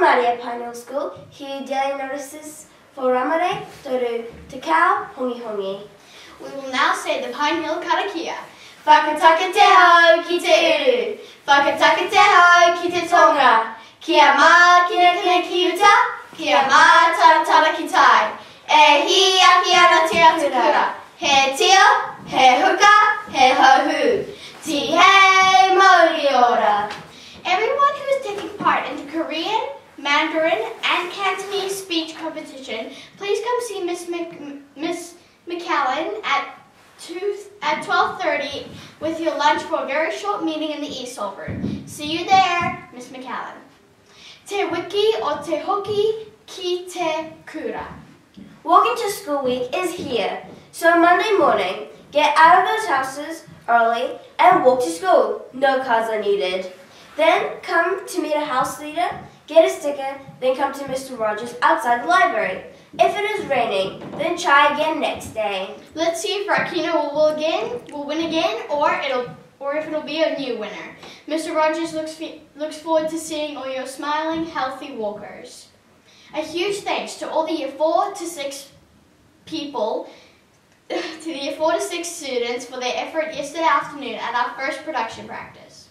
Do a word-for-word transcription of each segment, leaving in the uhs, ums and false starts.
Māori at Pine Hill School. Here are daily notices for Ramare, Toru, Te Kao, Hongi Hongi. We will now say the Pine Hill Karakia. Whakataka te hau ki te uru. Whakataka te hau ki te tonga. Kia mā kina kina ki uta. Kia mā tara tara ki tai. E hi aki ana te atukura. He tio, he huka, he hahu. Ti hei mauri ora. Everyone who is taking part in the Korean, Mandarin, and Cantonese speech competition, please come see Miss Mc, Miss McCallan at two at twelve thirty with your lunch for a very short meeting in the East Hall room. See you there, Miss McCallan. Te wiki o te hoki ki te kura. Walking to School Week is here, so Monday morning, get out of those houses early and walk to school. No cars are needed. Then come to meet a house leader, get a sticker, then come to Mister Rogers outside the library. If it is raining, then try again next day. Let's see if Rakina will, will again, will win again, or it'll, or if it'll be a new winner. Mister Rogers looks looks forward to seeing all your smiling, healthy walkers. A huge thanks to all the year four to six people, to the year four to six students for their effort yesterday afternoon at our first production practice.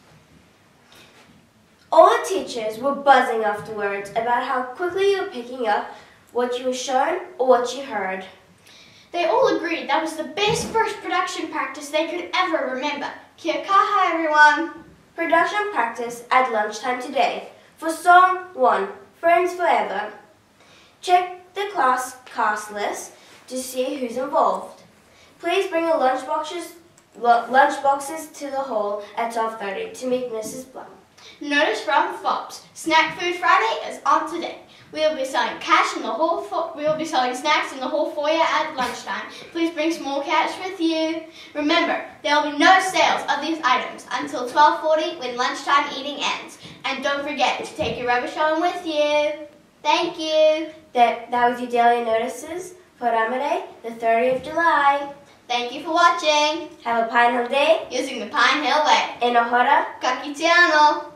All the teachers were buzzing afterwards about how quickly you were picking up what you were shown or what you heard. They all agreed that was the best first production practice they could ever remember. Kia kaha, everyone! Production practice at lunchtime today for Song one, Friends Forever. Check the class cast list to see who's involved. Please bring your lunch boxes, lunch boxes to the hall at twelve thirty to meet Missus Blum. Notice from F O P S, Snack Food Friday is on today. We will be selling cash in the whole. We will be selling snacks in the whole foyer at lunchtime. Please bring small cash with you. Remember, there will be no sales of these items until twelve forty when lunchtime eating ends. And don't forget to take your rubbish home with you. Thank you. That that was your daily notices for Ramare, the thirtieth of July. Thank you for watching. Have a Pine Hill day using the Pine Hill Way. E nohora. Ka kite anō.